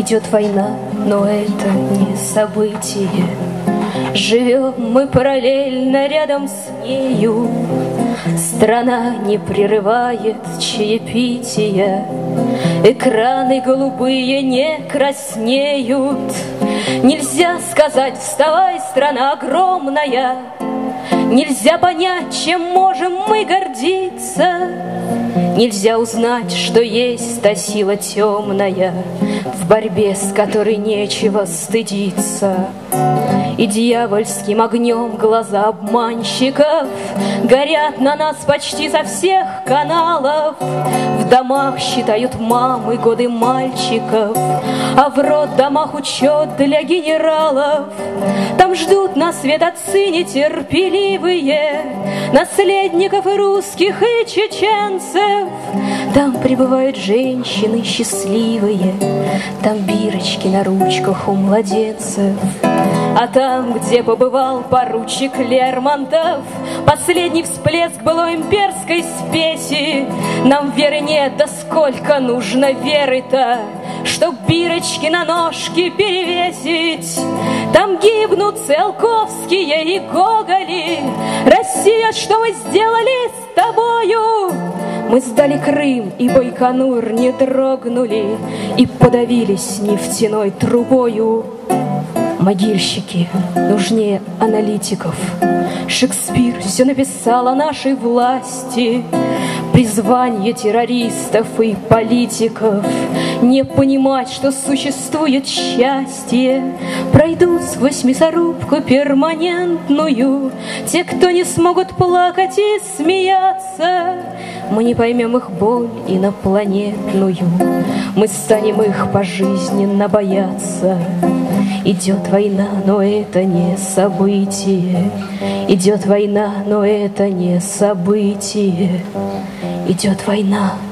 Идет война, но это не событие. Живем мы параллельно рядом с нею. Страна не прерывает чаепития. Экраны голубые не краснеют. Нельзя сказать: вставай, страна огромная. Нельзя понять, чем можем мы гордиться. Нельзя узнать, что есть та сила темная, в борьбе с которой нечего стыдиться. И дьявольским огнем глаза обманщиков горят на нас почти со всех каналов. В домах считают мамы годы мальчиков, а в роддомах учет для генералов. Там ждут на свет отцы нетерпеливые, наследников и русских, и чеченцев. Там пребывают женщины счастливые, там бирочки на ручках у младенцев. А там, где побывал поручик Лермонтов, последний всплеск былой имперской спеси. Нам веры нет, да сколько нужно веры-то, чтоб бирочки на ножки перевесить. Там гибнут Циолковские и Гоголи. Россия, что мы сделали с тобою? Мы сдали Крым, и Байконур не дрогнули, и подавились нефтяной трубою. Могильщики нужнее аналитиков. Шекспир все написал о нашей власти. Призвание террористов и политиков не понимать, что существует счастье. Пройдут сквозь мясорубку перманентную те, кто не смогут плакать и смеяться. Мы не поймем их боль инопланетную, мы станем их пожизненно бояться. Идет война, но это не событие. Идет война, но это не событие. Идет война,